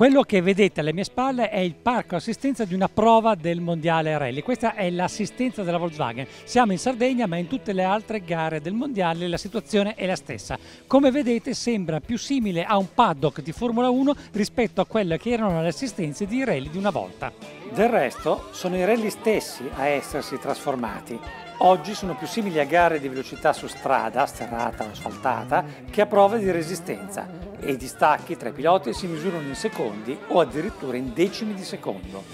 Quello che vedete alle mie spalle è il parco assistenza di una prova del mondiale rally. Questa è l'assistenza della Volkswagen. Siamo in Sardegna, ma in tutte le altre gare del mondiale la situazione è la stessa. Come vedete sembra più simile a un paddock di Formula 1 rispetto a quelle che erano le assistenze di rally di una volta. Del resto sono i rally stessi a essersi trasformati. Oggi sono più simili a gare di velocità su strada, sterrata o asfaltata, che a prove di resistenza, e i distacchi tra i piloti si misurano in secondi o addirittura in decimi di secondo.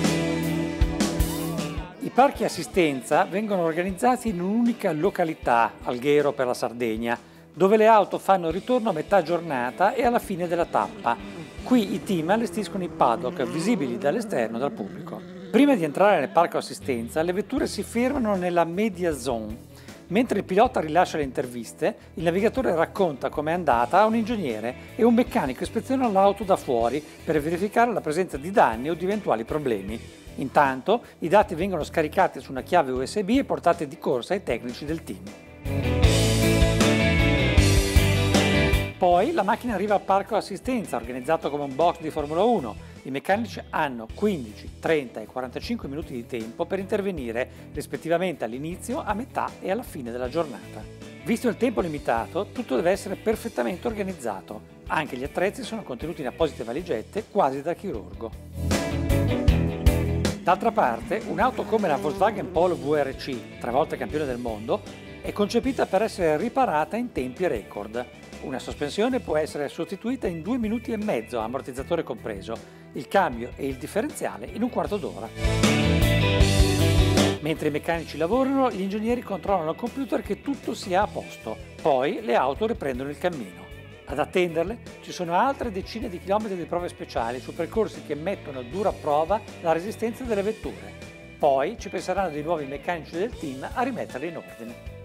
I parchi assistenza vengono organizzati in un'unica località, Alghero per la Sardegna, dove le auto fanno ritorno a metà giornata e alla fine della tappa. Qui i team allestiscono i paddock visibili dall'esterno dal pubblico. Prima di entrare nel parco assistenza, le vetture si fermano nella media zone. Mentre il pilota rilascia le interviste, il navigatore racconta com'è andata a un ingegnere e un meccanico ispeziona l'auto da fuori per verificare la presenza di danni o di eventuali problemi. Intanto, i dati vengono scaricati su una chiave USB e portati di corsa ai tecnici del team. Poi la macchina arriva al parco assistenza, organizzato come un box di Formula 1. I meccanici hanno 15, 30 e 45 minuti di tempo per intervenire rispettivamente all'inizio, a metà e alla fine della giornata. Visto il tempo limitato, tutto deve essere perfettamente organizzato. Anche gli attrezzi sono contenuti in apposite valigette, quasi da chirurgo. D'altra parte, un'auto come la Volkswagen Polo VRC, 3 volte campione del mondo, è concepita per essere riparata in tempi record. Una sospensione può essere sostituita in 2 minuti e mezzo, ammortizzatore compreso, il cambio e il differenziale in un quarto d'ora. Mentre i meccanici lavorano, gli ingegneri controllano al computer che tutto sia a posto. Poi le auto riprendono il cammino. Ad attenderle ci sono altre decine di chilometri di prove speciali su percorsi che mettono a dura prova la resistenza delle vetture. Poi ci penseranno di nuovo i meccanici del team a rimetterle in ordine.